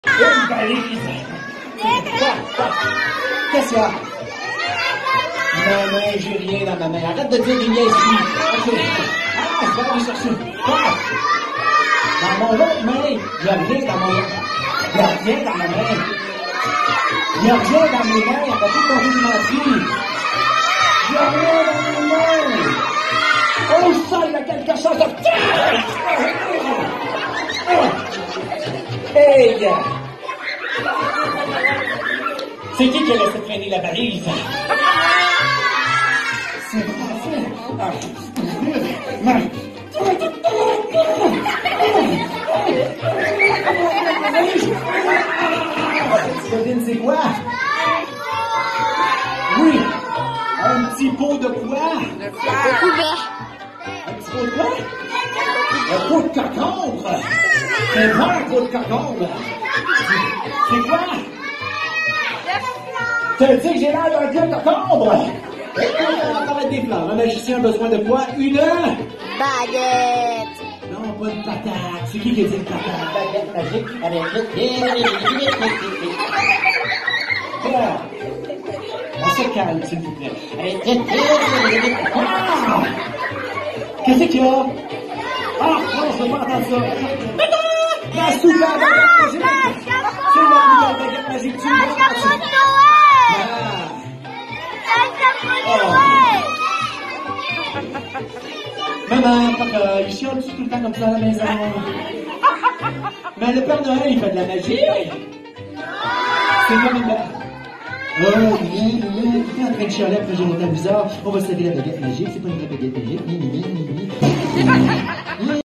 Une valise. Qu'est-ce qu'il y a? Maman, j'ai rien dans ma main. Arrête de dire des niaiseries. Ok. Ah, je vais aller chercher. Ah. Dans mon autre main, il n'y a rien dans mon main. Il n'y a rien dans ma main. Il n'y a rien dans mes mains. On va tout tomber de mentir. Il n'y a rien dans mes mains. Oh, ça, il y a quelque chose de... Hey! C'est qui a laissé traîner la valise? C'est parfait. Tu devines c'est quoi? Oui, un petit pot de quoi? De couvert. Un petit pot de quoi? Un pot de cocombre. C'est bon un pot de cocombre. C'est quoi? Tu veux dire que j'ai l'air d'un vieux cocombre? On va mettre des fleurs. Un magicien a besoin de quoi? Une Baguette. Non, pas une patate. C'est qui a dit une patate? Baguette magique avec On se calme, s'il vous plaît. Ah! Qu'est-ce qu'il y a? Ah, non, je veux pas entendre ça. La super baguette magique! C'est la nouvelle baguette magique, tu vois? Maman, papa, il chiale tout le temps comme ça à la maison. Mais le Père Noël, il fait de la magie. C'est comme une... Oh, viens, t'es en train de chialer après j'ai longtemps bizarre. On va se laver la baguette magique, c'est pas une vraie baguette magique.